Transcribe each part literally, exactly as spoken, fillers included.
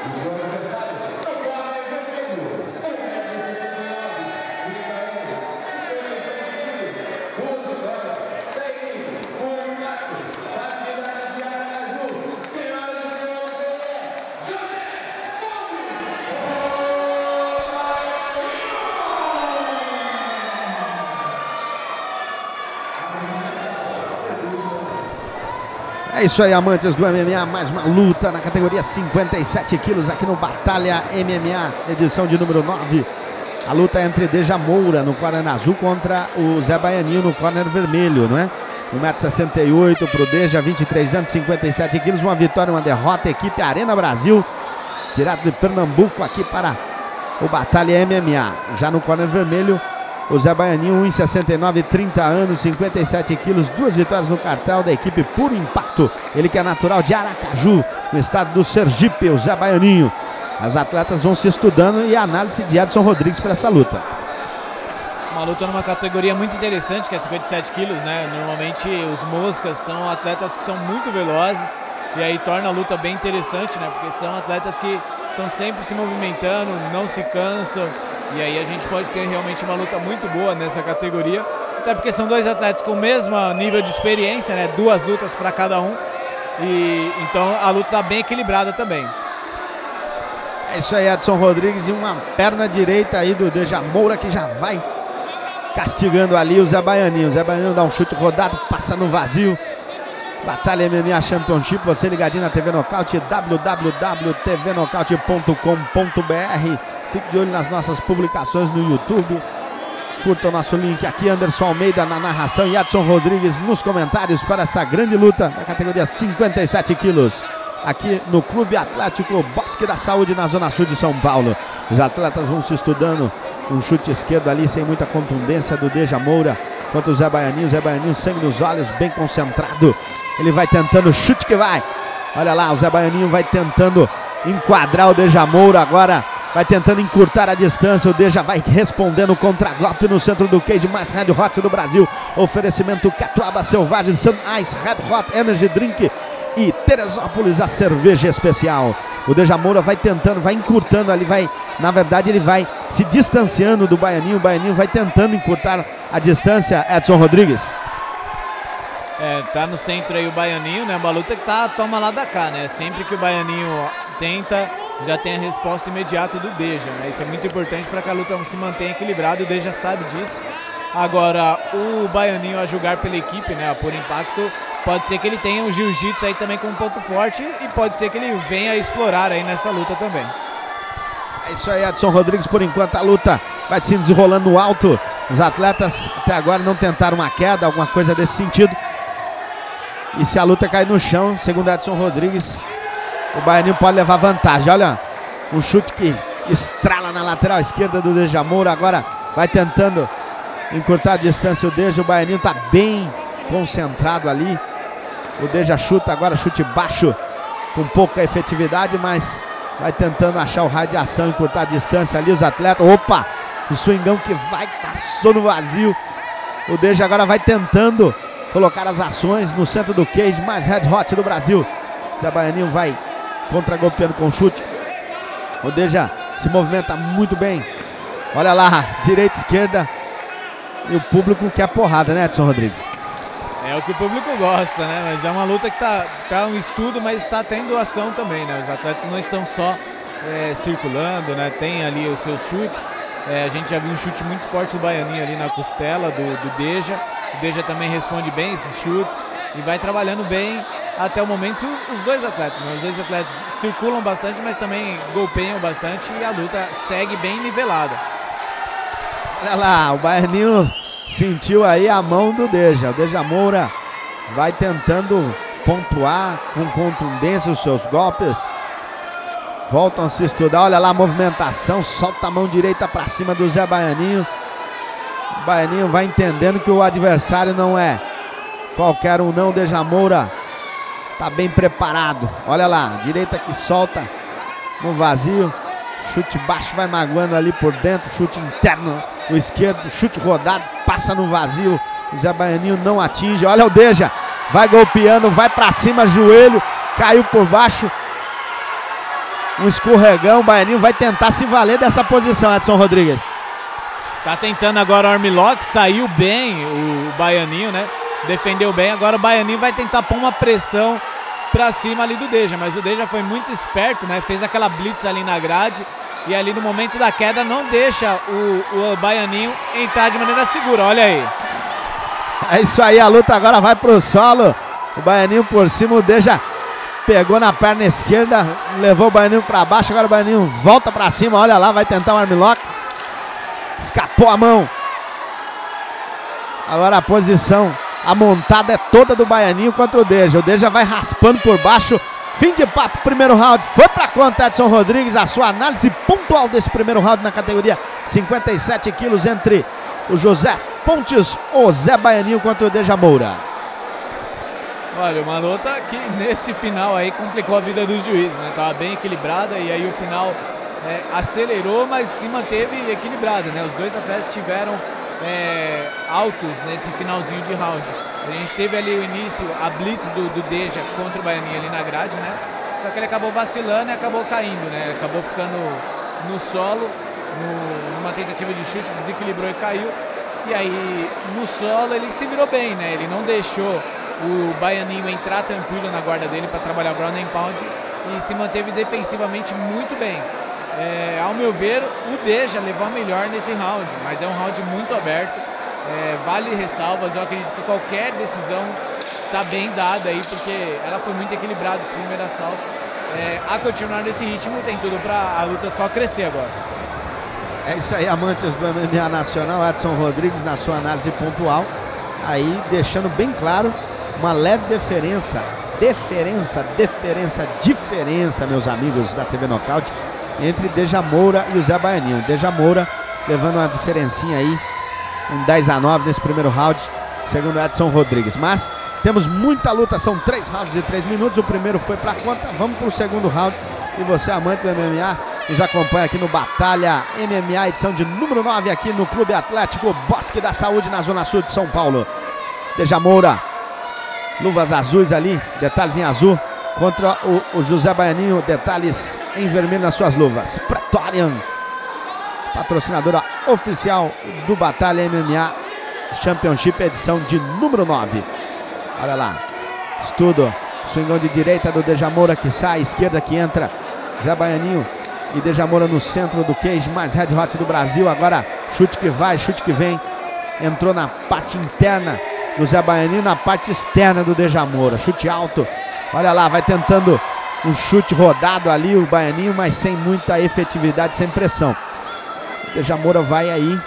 É isso aí, amantes do M M A, mais uma luta na categoria cinquenta e sete quilos aqui no Batalha M M A, edição de número nove. A luta é entre Deja Moura no corner azul contra o Zé Baianinho no corner vermelho, não é? um metro e sessenta e oito para o Deja, vinte e três anos, cinquenta e sete quilos, uma vitória, uma derrota, equipe Arena Brasil, direto de Pernambuco aqui para o Batalha M M A. Já no corner vermelho, o Zé Baianinho, um metro e sessenta e nove, trinta anos, cinquenta e sete quilos, duas vitórias no cartel da equipe Puro Impacto. Ele que é natural de Aracaju, no estado do Sergipe, o Zé Baianinho. As atletas vão se estudando e a análise de Edson Rodrigues para essa luta. Uma luta numa categoria muito interessante, que é cinquenta e sete quilos, né? Normalmente os moscas são atletas que são muito velozes e aí torna a luta bem interessante, né? Porque são atletas que estão sempre se movimentando, não se cansam. E aí a gente pode ter realmente uma luta muito boa nessa categoria, até porque são dois atletas com o mesmo nível de experiência, né? Duas lutas para cada um, e então a luta está bem equilibrada também. É isso aí, Edson Rodrigues, e uma perna direita aí do Deja Moura que já vai castigando ali o Zé Baianinho. O Zé Baianinho dá um chute rodado, passa no vazio. Batalha M M A Championship, você ligadinho na T V Nocaute, w w w ponto t v nocaute ponto com ponto b r. Fique de olho nas nossas publicações no YouTube. Curta o nosso link aqui, Anderson Almeida na narração e Edson Rodrigues nos comentários para esta grande luta na categoria cinquenta e sete quilos. Aqui no Clube Atlético Bosque da Saúde, na Zona Sul de São Paulo. Os atletas vão se estudando. Um chute esquerdo ali, sem muita contundência, do Deja Moura contra o Zé Baianinho. Zé Baianinho, sangue nos olhos, bem concentrado. Ele vai tentando, chute que vai. Olha lá, o Zé Baianinho vai tentando enquadrar o Deja Moura agora. Vai tentando encurtar a distância, o Deja vai respondendo o contra-golpe no centro do cage, mais Red Hot do Brasil. Oferecimento Catuaba Selvagem, Sun Ice, Red Hot Energy Drink e Teresópolis, a cerveja especial. O Deja Moura vai tentando, vai encurtando ali, vai, na verdade ele vai se distanciando do Baianinho. O Baianinho vai tentando encurtar a distância, Edson Rodrigues. É, tá no centro aí o Baianinho, né? Uma luta que tá toma lá da cá, né? Sempre que o Baianinho tenta, já tem a resposta imediata do Deja, né? Isso é muito importante para que a luta se mantenha equilibrada, o Deja sabe disso. Agora, o Baianinho, a julgar pela equipe, né, por impacto, pode ser que ele tenha um jiu-jitsu aí também como ponto forte e pode ser que ele venha a explorar aí nessa luta também. É isso aí, Edson Rodrigues, por enquanto a luta vai se desenrolando no alto. Os atletas até agora não tentaram uma queda, alguma coisa desse sentido. E se a luta cair no chão, segundo Edson Rodrigues, o Baianinho pode levar vantagem. Olha, um chute que estrala na lateral esquerda do Deja Moura. Agora vai tentando encurtar a distância o Deja. O Baianinho está bem concentrado ali. O Deja chuta agora, chute baixo, com pouca efetividade, mas vai tentando achar o raio de ação, encurtar a distância ali. Os atletas, opa, o swingão que vai, passou no vazio. O Deja agora vai tentando colocar as ações no centro do cage, mais Red Hot do Brasil. Zé Baianinho vai contra-golpeando com chute. O Deja se movimenta muito bem. Olha lá, direita, esquerda. E o público quer porrada, né, Edson Rodrigues? É o que o público gosta, né? Mas é uma luta que tá, tá um estudo, mas está tendo ação também, né? Os atletas não estão só é, circulando, né? Tem ali os seus chutes. É, a gente já viu um chute muito forte do Baianinho ali na costela do, do Deja. O Deja também responde bem esses chutes e vai trabalhando bem até o momento os dois atletas, né? Os dois atletas circulam bastante, mas também golpeiam bastante e a luta segue bem nivelada. Olha lá, o Baianinho sentiu aí a mão do Deja. O Deja Moura vai tentando pontuar com contundência os seus golpes. Voltam a se estudar, olha lá a movimentação, solta a mão direita para cima do Zé Baianinho. O Baianinho vai entendendo que o adversário não é qualquer um não. O Deja Moura tá bem preparado. Olha lá, direita que solta no vazio. Chute baixo, vai magoando ali por dentro. Chute interno, o esquerdo, chute rodado, passa no vazio. O Zé Baianinho não atinge. Olha o Deja, vai golpeando, vai pra cima, joelho, caiu por baixo. um escorregão, o Baianinho vai tentar se valer dessa posição, Edson Rodrigues. Tá tentando agora o armlock, saiu bem o Baianinho, né? Defendeu bem, agora o Baianinho vai tentar pôr uma pressão pra cima ali do Deja, mas o Deja foi muito esperto, né? Fez aquela blitz ali na grade e ali no momento da queda não deixa o, o Baianinho entrar de maneira segura, olha aí. É isso aí, a luta agora vai pro solo, o Baianinho por cima, o Deja pegou na perna esquerda, levou o Baianinho pra baixo, agora o Baianinho volta pra cima, olha lá, vai tentar um armlock, escapou a mão. Agora a posição, a montada é toda do Baianinho contra o Deja, o Deja vai raspando por baixo, fim de papo, primeiro round, foi pra conta, Edson Rodrigues, a sua análise pontual desse primeiro round na categoria cinquenta e sete quilos entre o José Pontes, o Zé Baianinho contra o Deja Moura. Olha, uma luta que nesse final aí complicou a vida dos juízes, né? Tava bem equilibrada e aí o final é, acelerou, mas se manteve equilibrado, né? Os dois atletas tiveram é, altos nesse finalzinho de round. A gente teve ali o início, a blitz do, do Deja contra o Baianinho ali na grade, né? Só que ele acabou vacilando e acabou caindo, né? Ele acabou ficando no solo, no, numa tentativa de chute, desequilibrou e caiu. E aí no solo ele se virou bem, né? Ele não deixou o Baianinho entrar tranquilo na guarda dele para trabalhar o ground and pound e se manteve defensivamente muito bem. É, ao meu ver, o Deja levou a melhor nesse round, mas é um round muito aberto, é, vale ressalvas. Eu acredito que qualquer decisão está bem dada aí, porque ela foi muito equilibrada esse primeiro assalto. É, a continuar nesse ritmo tem tudo para a luta só crescer agora. É isso aí, amantes do M M A Nacional, Edson Rodrigues na sua análise pontual, aí deixando bem claro uma leve diferença, diferença, diferença, diferença, meus amigos da T V Nocaute, entre Deja Moura e o Zé Baianinho. Deja Moura levando uma diferencinha aí, um dez a nove nesse primeiro round, segundo Edson Rodrigues. Mas temos muita luta, são três rounds e três minutos, o primeiro foi pra conta, vamos pro segundo round. E você, amante do M M A, nos acompanha aqui no Batalha M M A, edição de número nove, aqui no Clube Atlético Bosque da Saúde, na Zona Sul de São Paulo. Deja Moura, luvas azuis ali, detalhes em azul, contra o, o José Baianinho, detalhes em vermelho nas suas luvas. Praetorian, patrocinadora oficial do Batalha M M A Championship, edição de número nove. Olha lá, estudo, swingão de direita do Deja Moura que sai, esquerda que entra, Zé Baianinho e Deja Moura no centro do cage, mais red hot do Brasil. Agora chute que vai, chute que vem, entrou na parte interna do Zé Baianinho, na parte externa do Deja Moura, chute alto, olha lá, vai tentando um chute rodado ali o Baianinho, mas sem muita efetividade, sem pressão. O Deja Moura vai aí,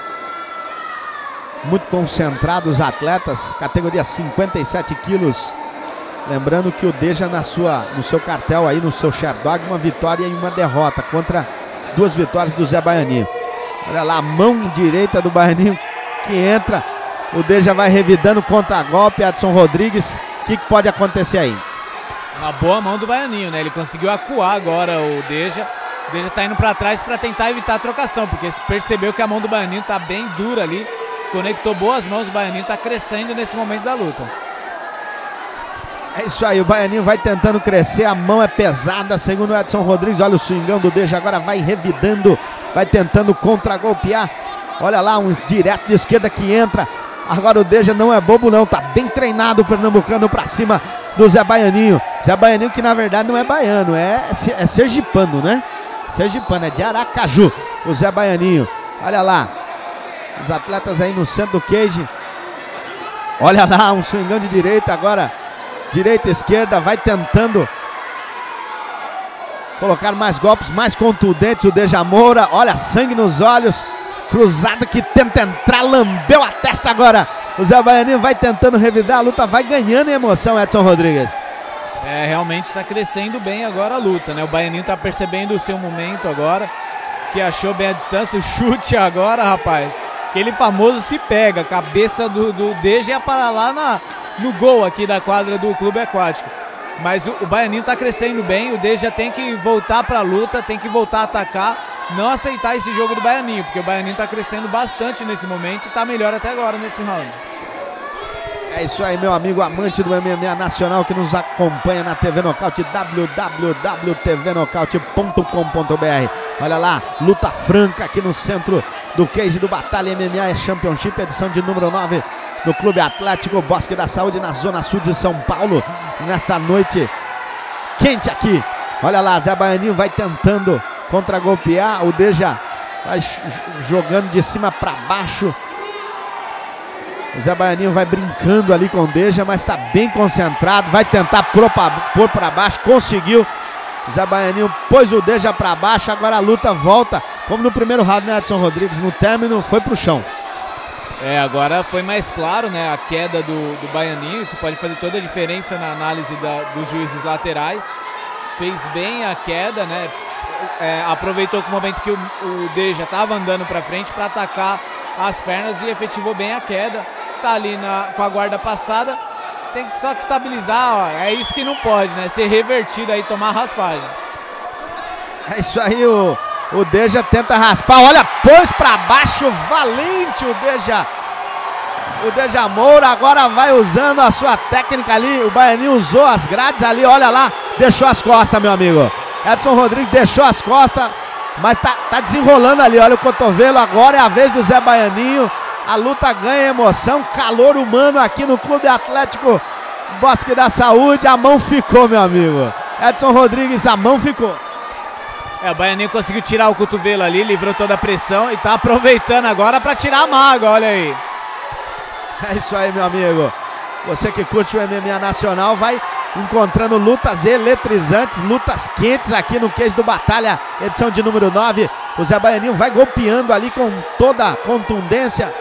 muito concentrado os atletas, categoria cinquenta e sete quilos, lembrando que o Deja na sua, no seu cartel aí, no seu Sherdog, uma vitória e uma derrota, contra duas vitórias do Zé Baianinho. Olha lá, a mão direita do Baianinho que entra, o Deja vai revidando contra-golpe, Edson Rodrigues, o que, que pode acontecer aí? Uma boa mão do Baianinho, né? Ele conseguiu acuar agora o Deja. O Deja tá indo para trás para tentar evitar a trocação, porque percebeu que a mão do Baianinho tá bem dura ali, conectou boas mãos, o Baianinho tá crescendo nesse momento da luta. É isso aí, o Baianinho vai tentando crescer, a mão é pesada, segundo o Edson Rodrigues. Olha o swingão do Deja, agora vai revidando, vai tentando contra-golpear. Olha lá, um direto de esquerda que entra. Agora o Deja não é bobo não, tá bem treinado o pernambucano pra cima do Zé Baianinho. Zé Baianinho que na verdade não é baiano, é, é sergipano, né? Sergipano, é de Aracaju, o Zé Baianinho. Olha lá, os atletas aí no centro do cage. Olha lá, um swingão de direita agora. Direita, esquerda, vai tentando colocar mais golpes, mais contundentes o Deja Moura. Olha, sangue nos olhos, cruzado que tenta entrar, lambeu a testa agora. O Zé Baianinho vai tentando revidar, a luta vai ganhando em emoção, Edson Rodrigues. É, realmente está crescendo bem agora a luta, né? O Baianinho está percebendo o seu momento agora, que achou bem a distância, o chute agora, rapaz. Aquele famoso se pega, cabeça do, do Deja ia parar lá na... no gol aqui da quadra do Clube Aquático. Mas o, o Baianinho tá crescendo bem, o Deja tem que voltar pra luta, tem que voltar a atacar, não aceitar esse jogo do Baianinho, porque o Baianinho tá crescendo bastante nesse momento e tá melhor até agora nesse round. É isso aí, meu amigo amante do M M A nacional que nos acompanha na T V Nocaute, w w w ponto t v nocaute ponto com ponto b r. Olha lá, luta franca aqui no centro do cage do Batalha M M A Championship, edição de número nove do Clube Atlético Bosque da Saúde, na zona sul de São Paulo, nesta noite quente aqui. Olha lá, Zé Baianinho vai tentando contra-golpear, o Deja vai jogando de cima para baixo. O Zé Baianinho vai brincando ali com o Deja, mas está bem concentrado, vai tentar pôr para baixo, conseguiu. O Zé Baianinho pôs o Deja para baixo, agora a luta volta, como no primeiro round, né, Edson Rodrigues? No término foi pro chão. É, agora foi mais claro, né, a queda do, do Baianinho, isso pode fazer toda a diferença na análise da, dos juízes laterais. Fez bem a queda, né, é, aproveitou que o momento que o, o Deja estava andando para frente para atacar as pernas e efetivou bem a queda. Tá ali na, com a guarda passada, tem que só que estabilizar, ó, é isso que não pode, né, ser revertido aí, tomar raspagem. É isso aí, o, o Deja tenta raspar, olha, pôs pra baixo, valente o Deja, o Deja Moura agora vai usando a sua técnica ali, o Baianinho usou as grades ali, olha lá, deixou as costas, meu amigo. Edson Rodrigues deixou as costas, mas tá, tá desenrolando ali, olha o cotovelo, agora é a vez do Zé Baianinho. A luta ganha emoção, calor humano aqui no Clube Atlético Bosque da Saúde. A mão ficou, meu amigo. Edson Rodrigues, a mão ficou. É, o Baianinho conseguiu tirar o cotovelo ali, livrou toda a pressão e tá aproveitando agora para tirar a mágoa, olha aí. É isso aí, meu amigo. Você que curte o M M A nacional vai encontrando lutas eletrizantes, lutas quentes aqui no cage do Batalha, edição de número nove. O Zé Baianinho vai golpeando ali com toda a contundência.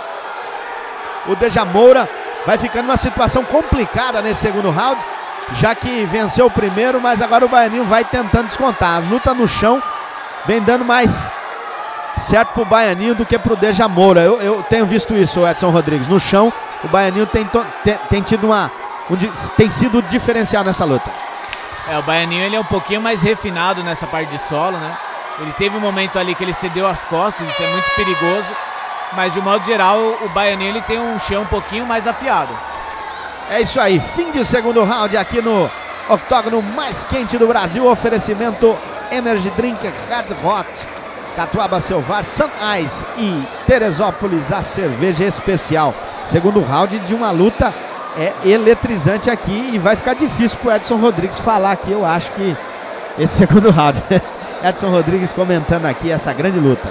O Deja Moura vai ficando numa situação complicada nesse segundo round, já que venceu o primeiro, mas agora o Baianinho vai tentando descontar. A luta no chão vem dando mais certo pro Baianinho do que pro Deja Moura. Eu, eu tenho visto isso, Edson Rodrigues. No chão, o Baianinho tem, tem, tem tido uma... Um, tem sido diferencial nessa luta. É, o Baianinho ele é um pouquinho mais refinado nessa parte de solo, né? Ele teve um momento ali que ele cedeu as costas, isso é muito perigoso. Mas de modo geral, o Baianinho ele tem um chão um pouquinho mais afiado. É isso aí, fim de segundo round aqui no octógono mais quente do Brasil. Oferecimento Energy Drink Red Hot, Catuaba Selvagem, Sun Ice e Teresópolis, a cerveja especial. Segundo round de uma luta é eletrizante aqui e vai ficar difícil pro Edson Rodrigues falar aqui, eu acho que esse segundo round. Edson Rodrigues comentando aqui essa grande luta.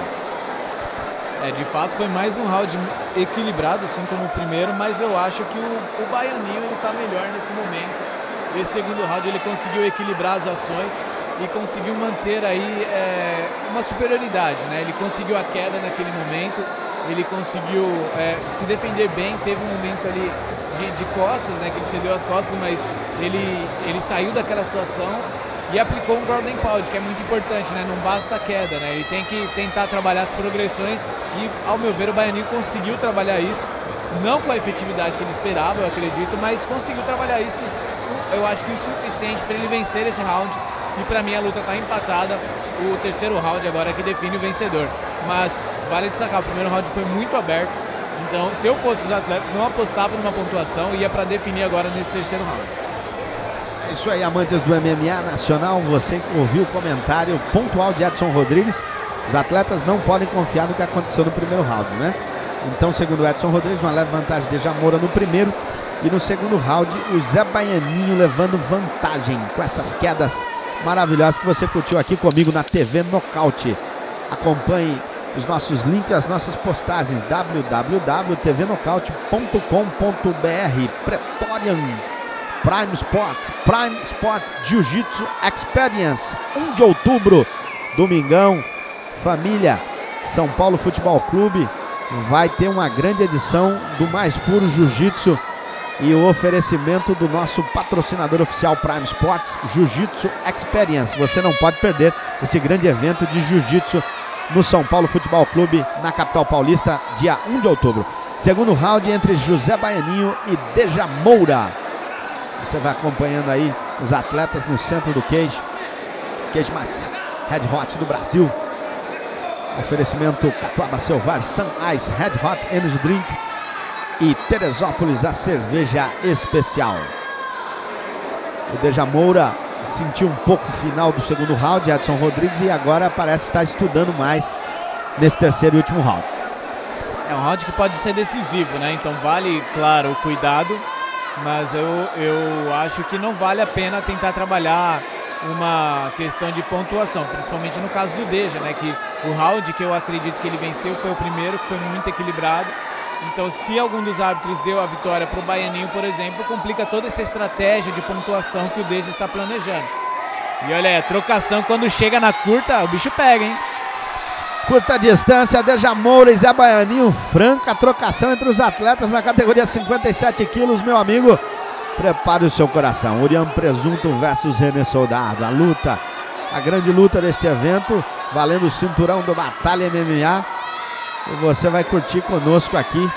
É, de fato foi mais um round equilibrado, assim como o primeiro, mas eu acho que o, o Baianinho ele tá melhor nesse momento. Esse segundo round ele conseguiu equilibrar as ações e conseguiu manter aí é, uma superioridade, né? Ele conseguiu a queda naquele momento, ele conseguiu é, se defender bem, teve um momento ali de, de costas, né? Que ele cedeu as costas, mas ele, ele saiu daquela situação e aplicou um ground and pound, que é muito importante, né? Não basta a queda, né? Ele tem que tentar trabalhar as progressões e, ao meu ver, o Baianinho conseguiu trabalhar isso, não com a efetividade que ele esperava, eu acredito, mas conseguiu trabalhar isso, eu acho que o suficiente para ele vencer esse round. E para mim a luta está empatada, o terceiro round agora é que define o vencedor. Mas vale destacar, o primeiro round foi muito aberto, então se eu fosse os atletas não apostava numa pontuação, ia para definir agora nesse terceiro round. É isso aí, amantes do M M A nacional, você ouviu o comentário pontual de Edson Rodrigues. Os atletas não podem confiar no que aconteceu no primeiro round, né? Então, segundo Edson Rodrigues, uma leve vantagem de Deja Moura no primeiro. E no segundo round, o Zé Baianinho levando vantagem com essas quedas maravilhosas que você curtiu aqui comigo na T V Nocaute. Acompanhe os nossos links, as nossas postagens, w w w ponto t v nocaute ponto com ponto b r. Pretorian Prime Sports, Prime Sports Jiu-Jitsu Experience, um de outubro, domingão, família, São Paulo Futebol Clube, vai ter uma grande edição do mais puro Jiu-Jitsu e o oferecimento do nosso patrocinador oficial Prime Sports, Jiu-Jitsu Experience. Você não pode perder esse grande evento de Jiu-Jitsu no São Paulo Futebol Clube, na capital paulista, dia um de outubro. Segundo round entre José Baianinho e Deja Moura. Você vai acompanhando aí os atletas no centro do cage. Cage mais Red Hot do Brasil. Oferecimento Catuaba Selvagem, Sun Ice, Red Hot Energy Drink. e Teresópolis, a cerveja especial. O Deja Moura sentiu um pouco o final do segundo round, Edson Rodrigues, e agora parece estar estudando mais nesse terceiro e último round. É um round que pode ser decisivo, né? Então vale, claro, o cuidado, mas eu, eu acho que não vale a pena tentar trabalhar uma questão de pontuação, principalmente no caso do Deja, né? Que o round que eu acredito que ele venceu foi o primeiro, que foi muito equilibrado. Então, se algum dos árbitros deu a vitória para o Baianinho, por exemplo, complica toda essa estratégia de pontuação que o Deja está planejando. E olha aí, a trocação quando chega na curta, o bicho pega, hein? Curta distância, Deja Moura e Zé Baianinho, franca trocação entre os atletas na categoria cinquenta e sete quilos, meu amigo. Prepare o seu coração. Urian Presunto versus René Soldado. A luta, a grande luta deste evento, valendo o cinturão do Batalha M M A. E você vai curtir conosco aqui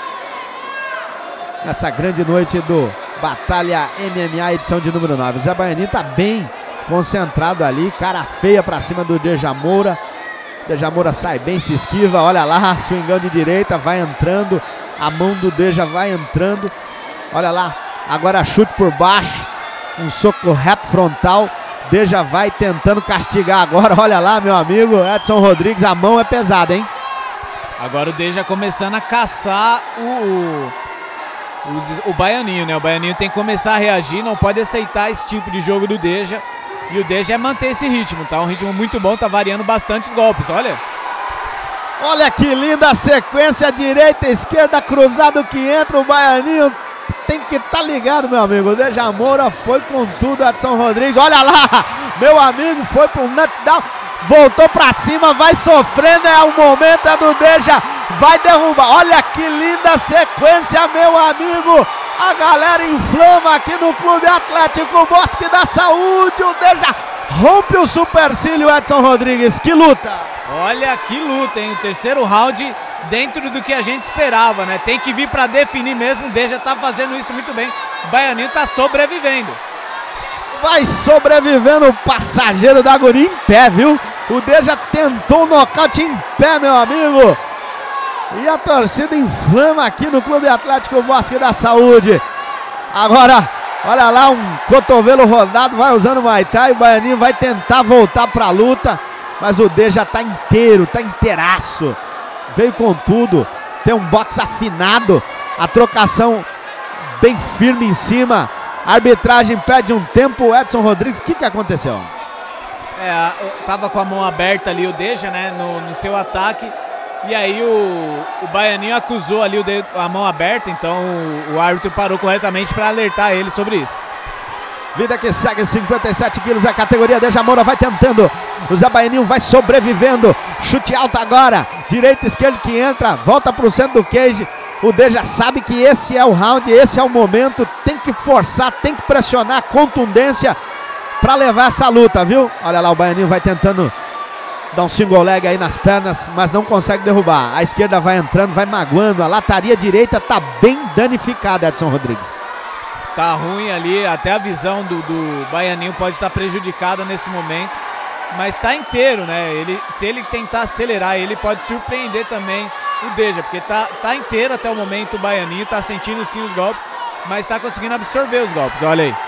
nessa grande noite do Batalha M M A, edição de número nove. O Zé Baianinho tá bem concentrado ali, cara feia pra cima do Deja Moura. Deja Moura sai bem, se esquiva, olha lá, swingão de direita, vai entrando, a mão do Deja vai entrando, olha lá, agora chute por baixo, um soco reto frontal, Deja vai tentando castigar agora, olha lá, meu amigo Edson Rodrigues, a mão é pesada, hein? Agora o Deja começando a caçar o, o, o, o Baianinho, né? O Baianinho tem que começar a reagir, não pode aceitar esse tipo de jogo do Deja. E o Deja é manter esse ritmo, tá? Um ritmo muito bom, tá variando bastante os golpes, olha. Olha que linda sequência, direita, esquerda, cruzado que entra, o Baianinho tem que estar tá ligado, meu amigo. O Deja Moura foi com tudo, Edson Rodrigues, olha lá, meu amigo, foi pro knockdown, voltou pra cima, vai sofrendo, é o momento, é do Deja, vai derrubar, olha que linda sequência, meu amigo. A galera inflama aqui no Clube Atlético Bosque da Saúde. O Deja rompe o supercílio, Edson Rodrigues. Que luta! Olha que luta, hein? O terceiro round dentro do que a gente esperava, né? Tem que vir para definir mesmo. O Deja tá fazendo isso muito bem. O Baianinho tá sobrevivendo. Vai sobrevivendo o passageiro da Guri em pé, viu? O Deja tentou um nocaute em pé, meu amigo. E a torcida inflama aqui no Clube Atlético Bosque da Saúde. Agora, olha lá, um cotovelo rodado, vai usando o Muay Thai. O Baianinho vai tentar voltar para a luta, mas o Deja tá inteiro, tá inteiraço. Veio com tudo, tem um boxe afinado, a trocação bem firme em cima. A arbitragem pede um tempo. Edson Rodrigues, o que, que aconteceu? É, tava com a mão aberta ali o Deja, né, no, no seu ataque. E aí o, o Baianinho acusou ali o dedo, a mão aberta, então o, o árbitro parou corretamente para alertar ele sobre isso. Vida que segue, cinquenta e sete quilos, a categoria. Deja Moura vai tentando, o Zé Baianinho vai sobrevivendo, chute alto agora, direita, esquerda que entra, volta para o centro do cage. O Deja sabe que esse é o round, esse é o momento, tem que forçar, tem que pressionar, contundência para levar essa luta, viu? Olha lá, o Baianinho vai tentando dá um single leg aí nas pernas, mas não consegue derrubar. A esquerda vai entrando, vai magoando. A lataria direita tá bem danificada, Edson Rodrigues. Tá ruim ali, até a visão do, do Baianinho pode estar prejudicada nesse momento. Mas tá inteiro, né? Ele, se ele tentar acelerar, ele pode surpreender também o Deja, porque tá, tá inteiro até o momento o Baianinho, tá sentindo sim os golpes, mas tá conseguindo absorver os golpes, olha aí.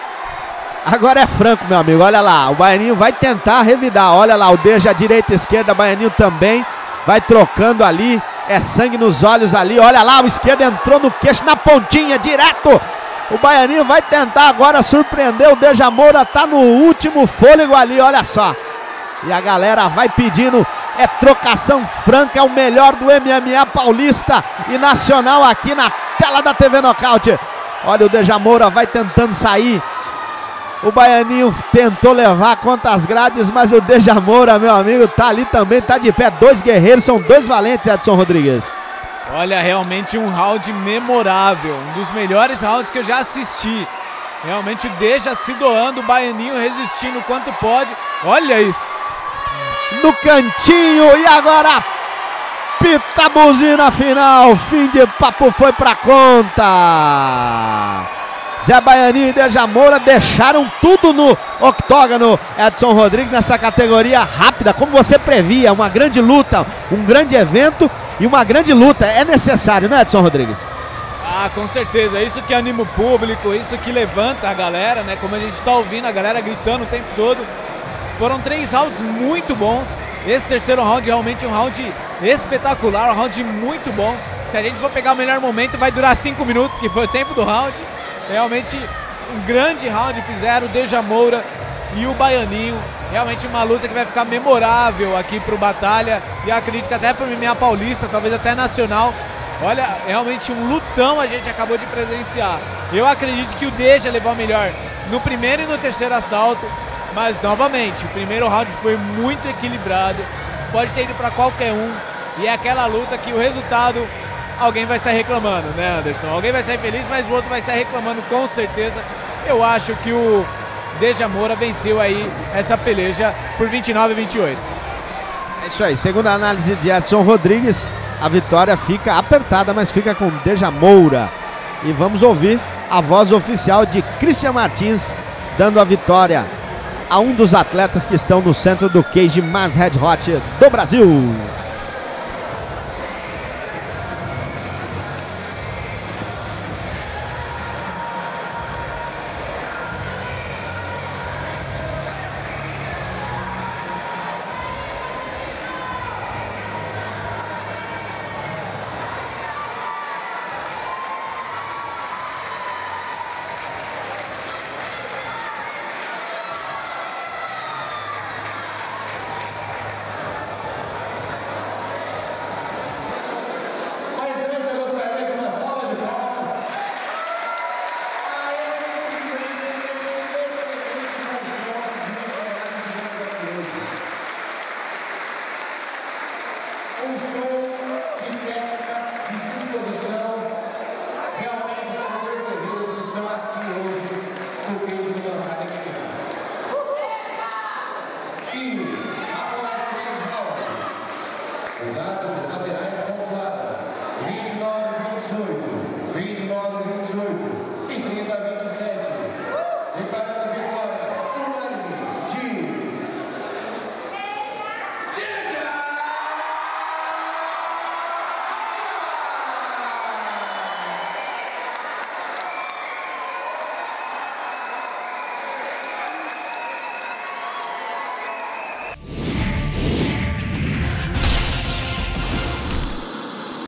Agora é franco, meu amigo, olha lá, o Baianinho vai tentar revidar, olha lá, o Deja direita e esquerda, o Baianinho também vai trocando ali, é sangue nos olhos ali, olha lá, o esquerdo entrou no queixo, na pontinha, direto, o Baianinho vai tentar agora surpreender, o Deja Moura tá no último fôlego ali, olha só, e a galera vai pedindo, é trocação franca, é o melhor do M M A paulista e nacional aqui na tela da T V Nocaute, olha o Deja Moura vai tentando sair. O Baianinho tentou levar contra as grades, mas o Deja Moura, meu amigo, tá ali também, tá de pé. Dois guerreiros, são dois valentes, Edson Rodrigues. Olha, realmente um round memorável, um dos melhores rounds que eu já assisti. Realmente o Deja se doando, o Baianinho resistindo quanto pode. Olha isso. No cantinho, e agora pita a buzina final. Fim de papo, foi pra conta. Zé Baianinho e Deja Moura deixaram tudo no octógono. Edson Rodrigues nessa categoria rápida, como você previa, uma grande luta, um grande evento e uma grande luta. É necessário, né, Edson Rodrigues? Ah, com certeza, isso que anima o público, isso que levanta a galera, né? Como a gente tá ouvindo a galera gritando o tempo todo. Foram três rounds muito bons. Esse terceiro round realmente um round espetacular, um round muito bom. Se a gente for pegar o melhor momento, vai durar cinco minutos, que foi o tempo do round. Realmente um grande round fizeram o Deja Moura e o Baianinho. Realmente uma luta que vai ficar memorável aqui pro Batalha. E acredito que até pro M M A paulista, talvez até nacional. Olha, realmente um lutão a gente acabou de presenciar. Eu acredito que o Deja levou a melhor no primeiro e no terceiro assalto. Mas, novamente, o primeiro round foi muito equilibrado. Pode ter ido para qualquer um. E é aquela luta que o resultado, alguém vai sair reclamando, né, Anderson? Alguém vai sair feliz, mas o outro vai sair reclamando com certeza. Eu acho que o Deja Moura venceu aí essa peleja por vinte e nove a vinte e oito. É isso aí. Segundo a análise de Edson Rodrigues, a vitória fica apertada, mas fica com Deja Moura. E vamos ouvir a voz oficial de Christian Martins, dando a vitória a um dos atletas que estão no centro do cage mais red hot do Brasil.